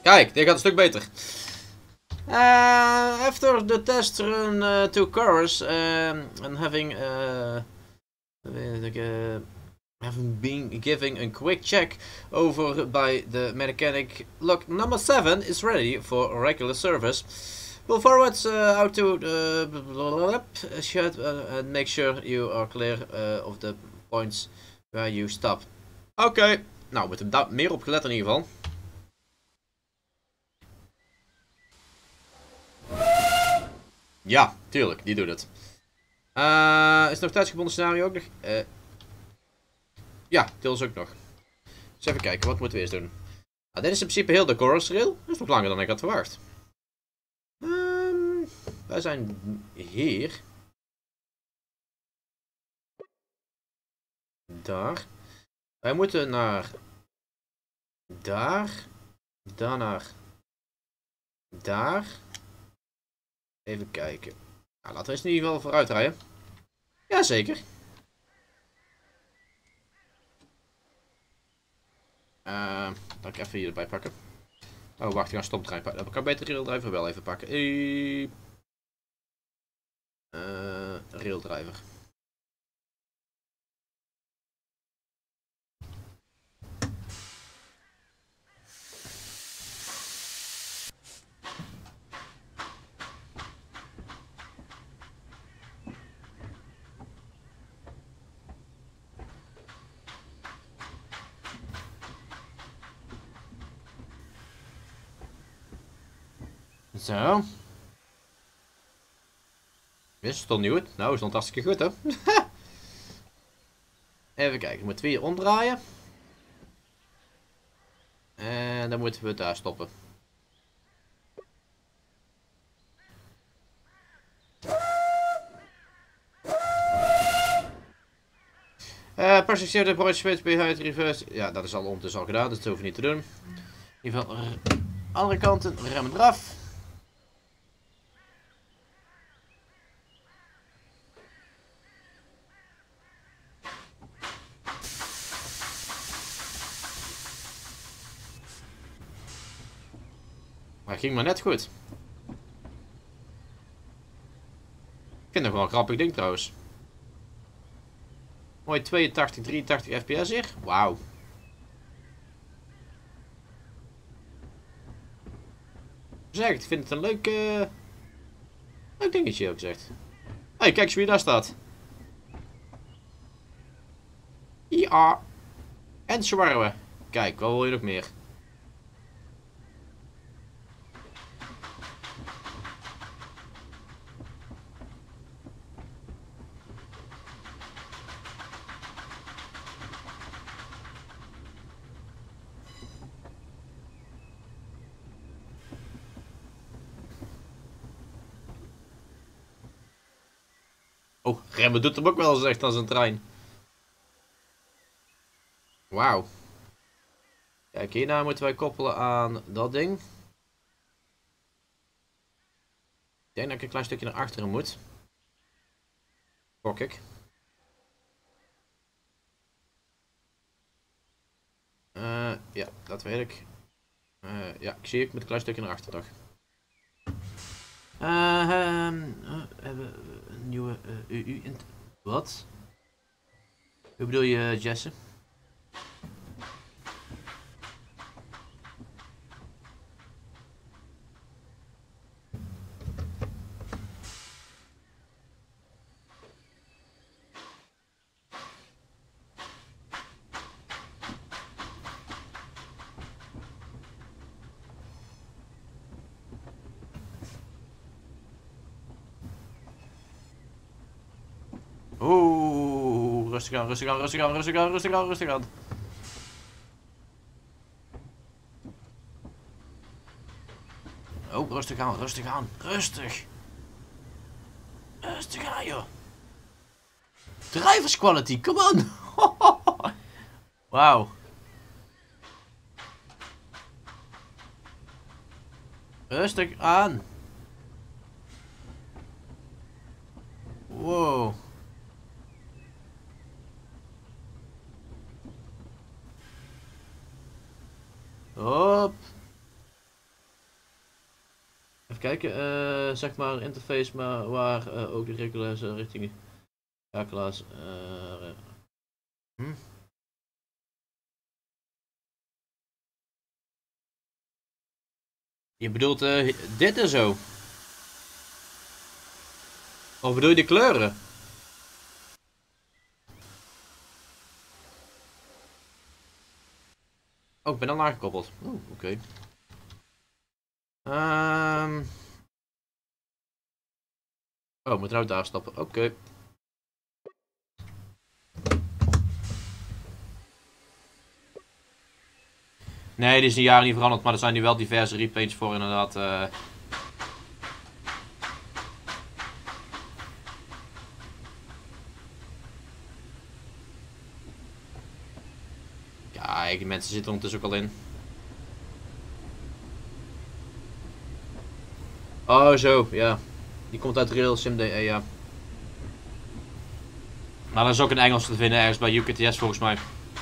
Kijk, dit gaat een stuk beter. After the test run to cars and having been giving a quick check over by the mechanic, look, number 7 is ready for regular service. We'll forward out to shed and make sure you are clear of the points where you stop. Oké, nou, we hebben daar meer op gelet in ieder geval. Ja, tuurlijk, die doet het. Is het nog tijdsgebonden scenario ook nog? Ja, deels ook nog. Dus even kijken, wat moeten we eerst doen? Nou, dit is in principe heel de chorus rail. Dat is nog langer dan ik had verwacht. Wij zijn hier. Daar. Wij moeten naar... Daar. Dan naar... Daar. Even kijken. Nou, laten we eens in ieder geval vooruit rijden. Jazeker. Dan ik even hier erbij pakken. Oh, wacht, ik ga een stoptrein pakken. Dan kan ik beter de raildriver wel even pakken. Raildriver. Zo. Wist het al niet goed? Nou, is het hartstikke goed, hè? Even kijken, moeten we hier omdraaien. En dan moeten we daar stoppen. Perspectief de bridge switch behind reverse. Ja, dat is al ondertussen al gedaan, dus dat hoeven we niet te doen. In ieder geval, andere kanten, remmen eraf. Maar het ging maar net goed. Ik vind het nog wel een grappig ding trouwens. Mooi 82, 83 fps hier. Wauw. Zeg, ik vind het een leuk dingetje ook gezegd. Hey, kijk eens wie daar staat. Ja. En zwarwe. Kijk, wat wil je nog meer? Oh, remmen doet hem ook wel eens echt als een trein. Wauw. Kijk, hierna moeten wij koppelen aan dat ding. Ik denk dat ik een klein stukje naar achteren moet. Gok ik. Ja, dat weet ik. Ja, ik zie ik met een klein stukje naar achter toch. Hebben we een nieuwe EU in... Wat? Hoe bedoel je, Jesse? Oeh, rustig aan, rustig aan, rustig aan, rustig aan, rustig aan, rustig aan. Oh, rustig aan, rustig aan, rustig. Rustig aan, joh. Drivers quality, come on. Wauw. Rustig aan. Wow. Hop. kijken. Zeg maar een interface maar waar ook de regulars richting schakelaars. Je bedoelt dit en zo? Of bedoel je de kleuren? Oh, ik ben al aangekoppeld. Oeh, oké. Oh, ik moet eruit daar stappen. Oké. Nee, die is in jaren niet veranderd, maar er zijn nu wel diverse repaints voor inderdaad. Kijk, die mensen zitten ondertussen ook al in. Oh, zo, ja. Die komt uit Real Sim ja. Maar dat is ook in Engels te vinden ergens bij UKTS volgens mij.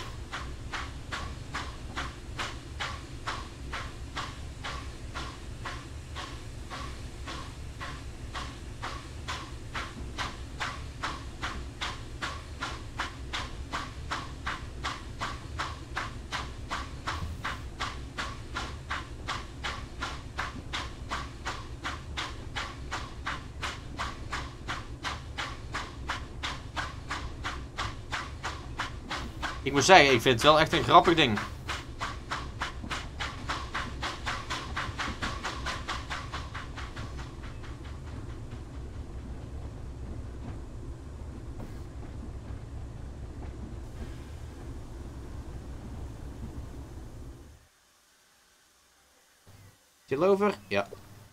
Ik moet zeggen, ik vind het wel echt een grappig ding. Is hij over? Ja.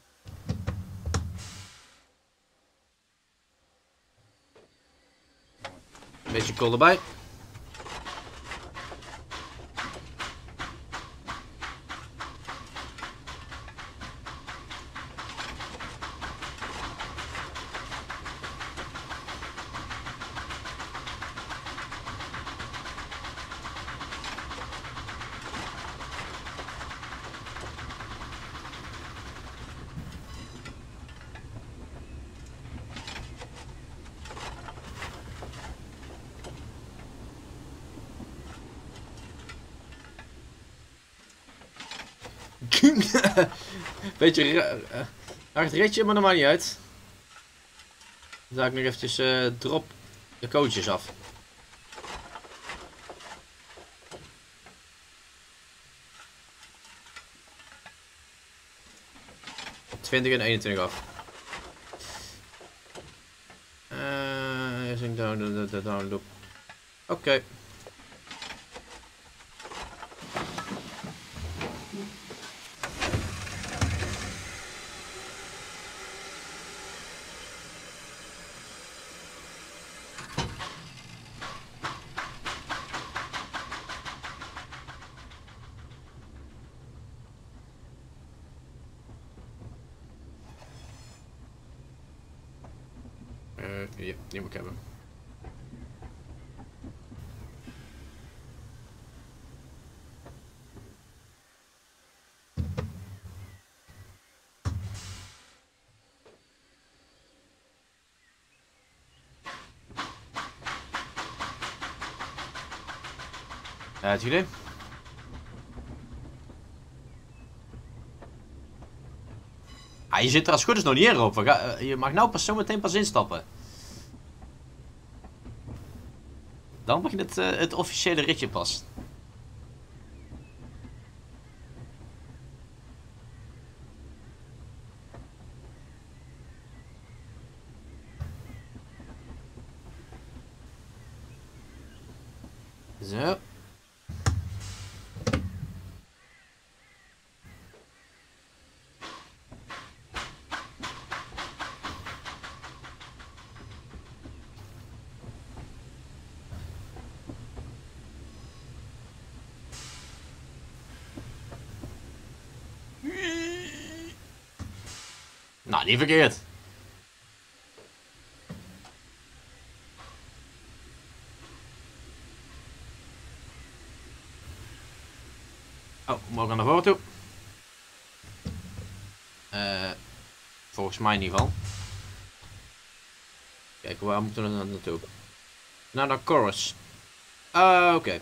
Een beetje kool erbij. Beetje hard ritje, maar dat maakt niet uit. Dan ga ik nog eventjes drop de coaches af. Op 20 en 21 af. Down loop. Oké. Ja, die moet ik hebben. Het idee. Je zit er als goed is nog niet in, Rob. Je mag nou pas zo meteen pas instappen. Dan begint het officiële ritje pas. Zo. Nou, niet verkeerd. Oh, we mogen naar voren toe. Volgens mij in ieder geval. Kijk, waar moeten we naartoe? Naar de chorus. Oké.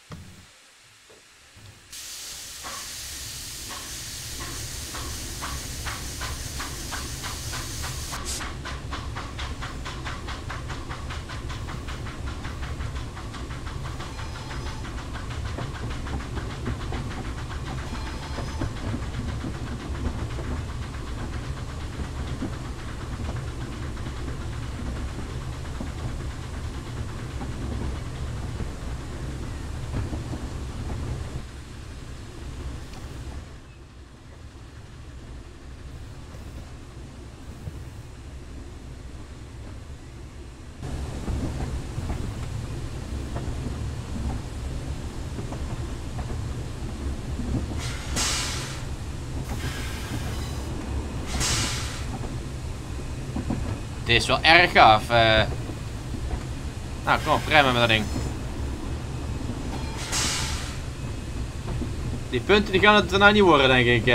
Dit is wel erg gaaf. Nou, kom op, remmen met dat ding. Die punten die gaan het er nou niet worden, denk ik.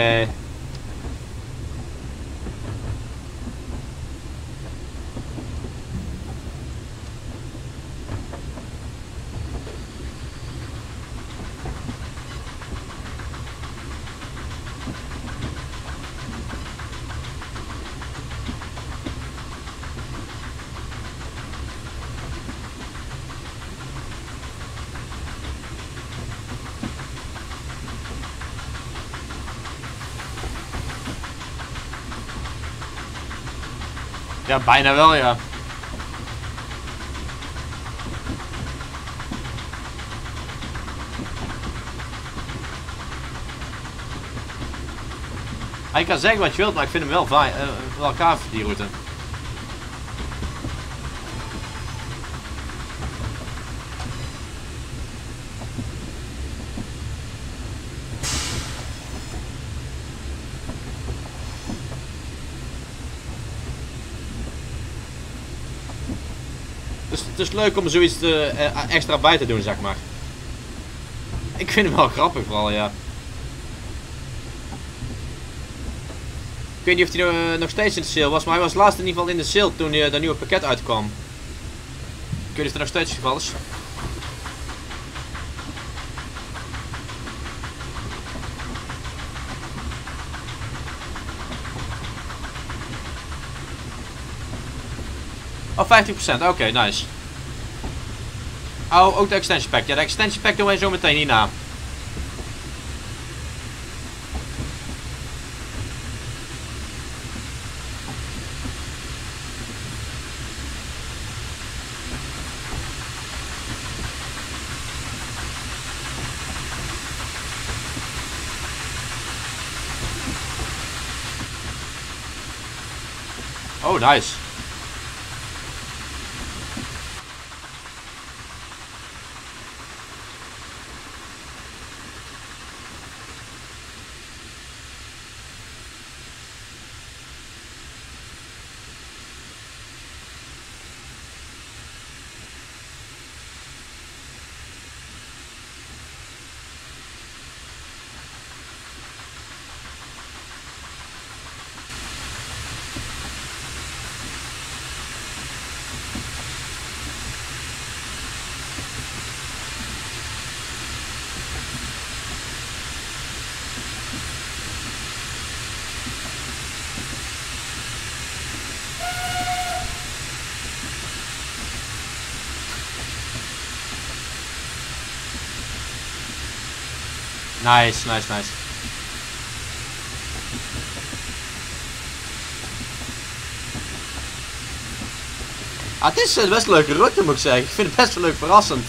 Ja, bijna wel, ja. Je kan zeggen wat je wilt, maar ik vind hem wel fijn, wel gaaf, die route. Dus het is leuk om zoiets extra bij te doen, zeg maar. Ik vind hem wel grappig vooral, ja. Ik weet niet of hij nog steeds in de sale was, maar hij was laatst in ieder geval in de sale toen dat nieuwe pakket uitkwam. Ik weet niet of het nog steeds het geval is. Oh, 15%, oké, nice. Oh, ook de extension pack. Ja, de extension pack doen wij zo meteen hierna. Oh, nice. Nice, nice, nice. Ah, het is best een leuke route, moet ik zeggen. Ik vind het best wel leuk verrassend.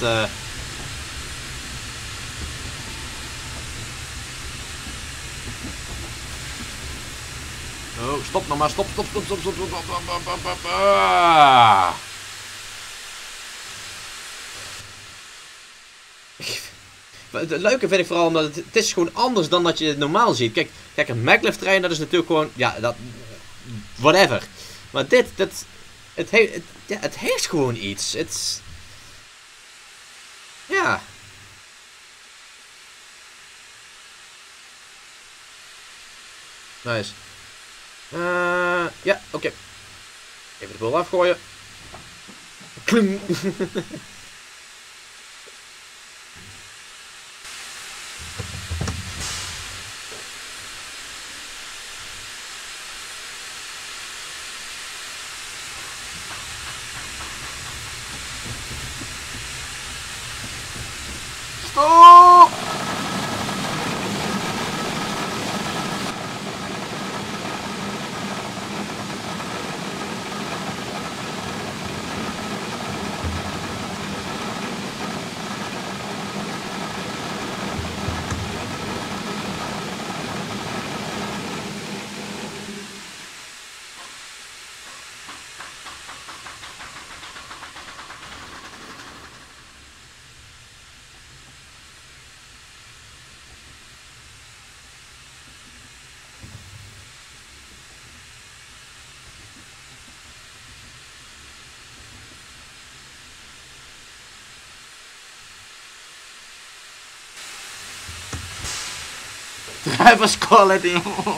Oh, stop nog maar, stop, stop, stop, stop, stop, stop, stop, stop, stop, stop, stop. Ah. Het leuke vind ik vooral omdat het is gewoon anders dan dat je het normaal ziet. Kijk, een maglev trein, dat is natuurlijk gewoon, ja, dat, whatever. Maar dit, het heeft gewoon iets. Het, ja. Nice. Ja, oké. Even de boel afgooien. Kling. Stop! Driver's quality.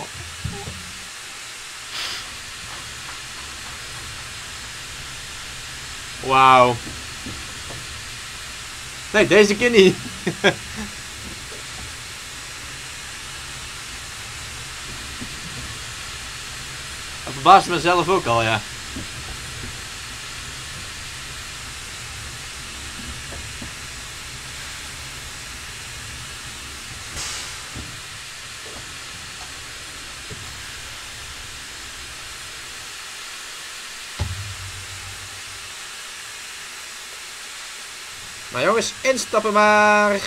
Wauw. Nee, deze keer niet. Dat verbaast mezelf ook al, ja. Maar jongens, instappen maar.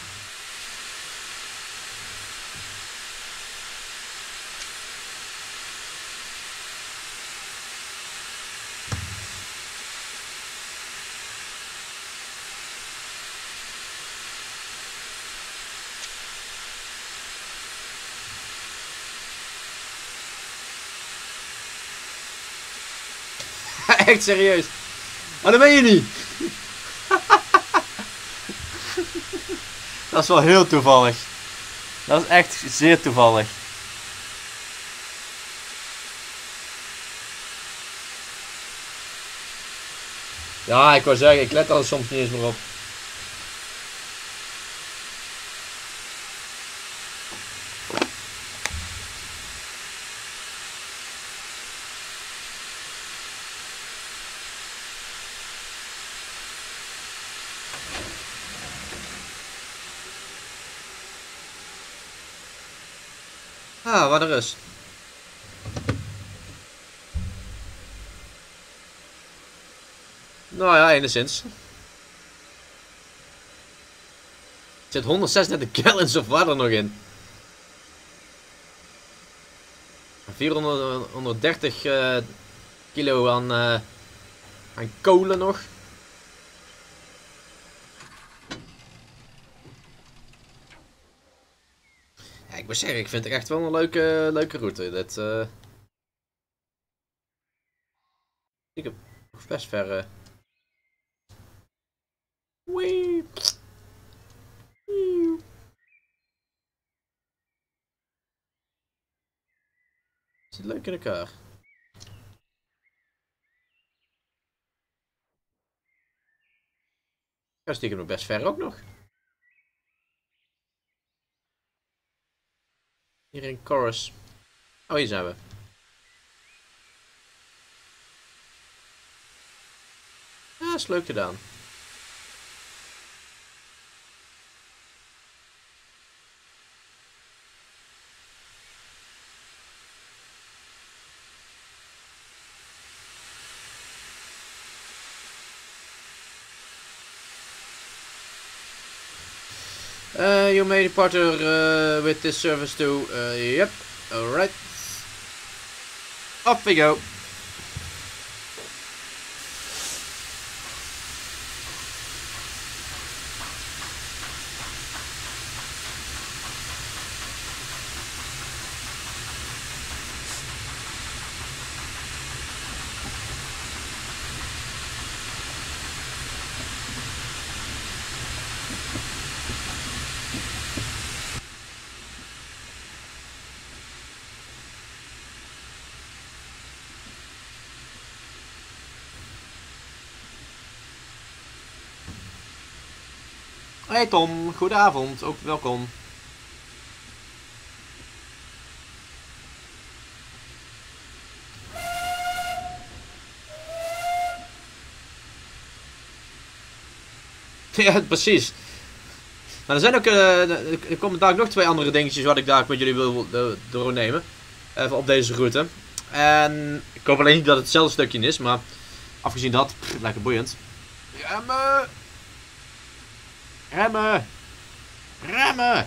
Echt serieus. Maar dat ben je niet. Dat is wel heel toevallig. Dat is echt zeer toevallig. Ja, ik wou zeggen, ik let er soms niet eens meer op. Ah, wat een rust. Nou ja, enigszins. Er zit 136 gallons of water nog in. 430 kilo aan kolen nog. Ja, ik moet zeggen, ik vind het echt wel een leuke route. Dit, ik heb nog best ver. Wee. Zit leuk in elkaar. Ja, stiekem nog best ver ook nog. Hier in Chorus. Oh, hier zijn we. Ja, dat is leuk gedaan. You may partner with this service too. Yep. Alright. Off we go. Hey Tom, goedenavond, ook welkom. Ja, precies. Maar er zijn ook, er komen daar nog 2 andere dingetjes wat ik daar met jullie wil doornemen. Even op deze route. En ik hoop alleen niet dat het hetzelfde stukje is, maar afgezien dat, lekker boeiend. Remmen! Remmen! Remmen!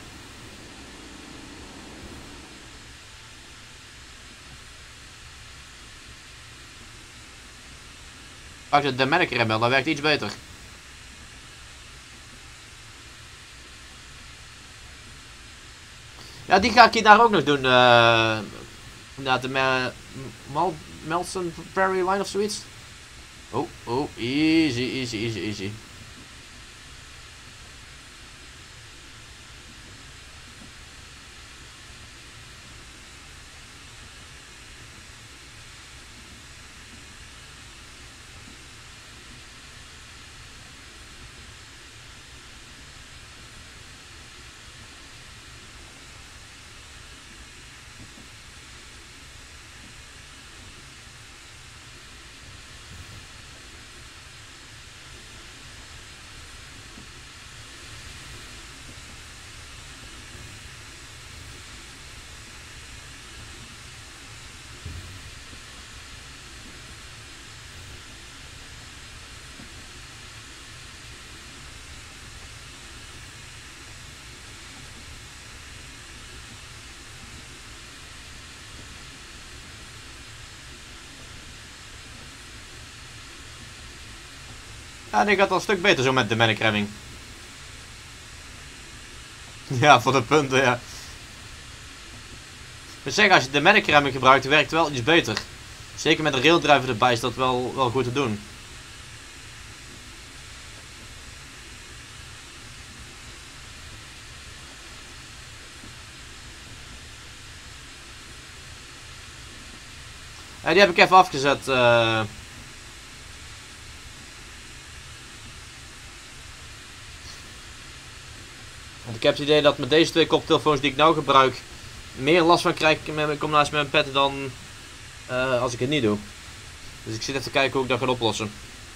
Pak de Dynamic rem, dat werkt iets beter. Ja, die ga ik hier daar ook nog doen. Inderdaad, de Melson Prairie Line of zoiets. Oh, oh, easy, easy, easy, easy. Ja, die gaat al een stuk beter zo met de manic-remming. Ja, voor de punten, ja. Ik zeg, als je de manic-remming gebruikt, werkt het wel iets beter. Zeker met een raildriver erbij is dat wel goed te doen. Die heb ik even afgezet. Want ik heb het idee dat met deze 2 koptelefoons die ik nou gebruik, meer last van krijg ik met mijn combinatie met mijn pet dan als ik het niet doe. Dus ik zit even te kijken hoe ik dat ga oplossen.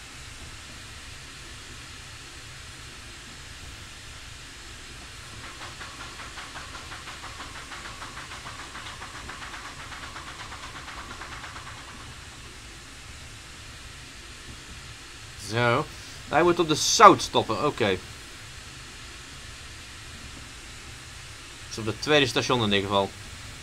Zo. Hij moet op de zout stoppen, oké. Dus op het tweede station in ieder geval.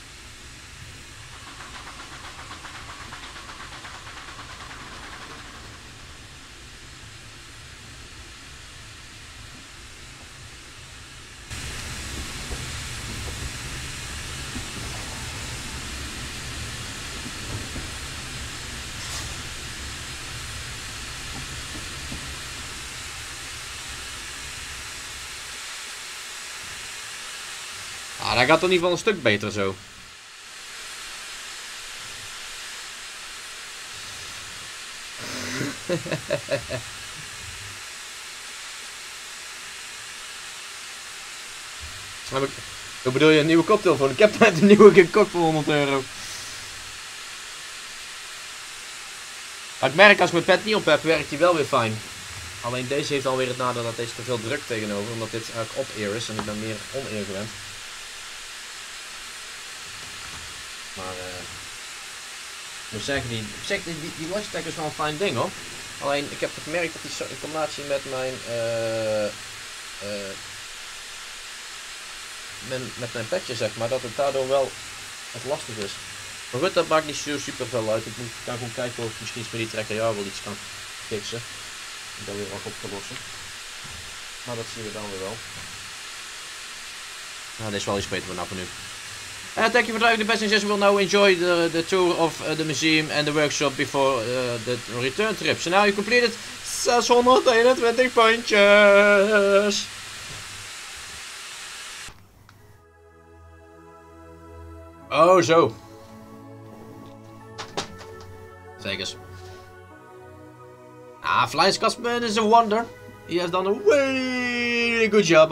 Ah, dat gaat in ieder geval een stuk beter zo. Hoe bedoel je een nieuwe koptelefoon? Ik heb net een nieuwe gekocht voor €100. Maar ik merk als ik mijn pet niet op heb, werkt die wel weer fijn. Alleen deze heeft alweer het nadeel dat deze te veel druk tegenover, omdat dit eigenlijk op-ear is en ik ben meer on-ear gewend. Maar ik moet zeggen, die Logitech is wel een fijn ding hoor. Alleen ik heb gemerkt dat die in combinatie met met mijn petje zeg maar, dat het daardoor wel wat lastig is. Maar goed, dat maakt niet zo super veel uit. Ik kan gewoon kijken of ik misschien met die trekker jou wel iets kan fixen. En dat weer wat op te lossen. Maar dat zien we dan weer wel. Nou, dit is wel iets beter vanaf nu. Thank you for driving the passengers. Will now enjoy the tour of the museum and the workshop before the return trip. So now you completed 621 puntjes. Oh, zo. Zeker. Ah, Flying Scotsman is a wonder. He has done a really good job